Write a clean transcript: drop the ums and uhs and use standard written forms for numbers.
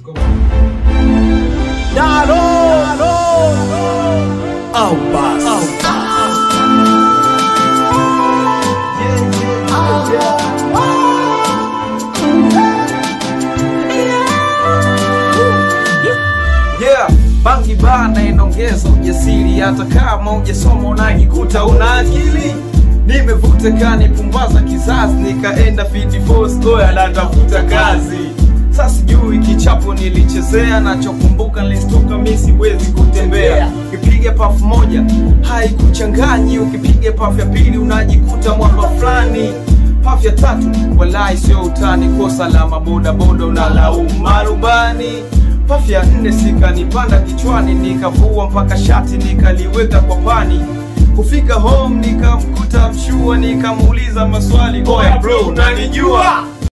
Ndaro, au bas. Bangi bana inaongeza ujasiri, hata kama hujasoma unajikuta una akili. Nimevuta kani pumbaza kizazi, nikaenda Feed Force Goya natafuta kazi. Sasa sijui kichapo nilichezea, nachokumbuka nilistuka mimi siwezi kutembea. Ukipiga puff moja haikuchanganyi, ukipiga puff ya pili unajikuta mwamba fulani. Puff ya tatu walai sio utani, kosa la maboda boda unalaumu marubani. Puff ya 4 sikanipanda kichwani, nikavua mpaka shati nikaliweka kwa pani. Kufika home nikamkuta mshua, nikamuuliza maswali, oya bro unanijua?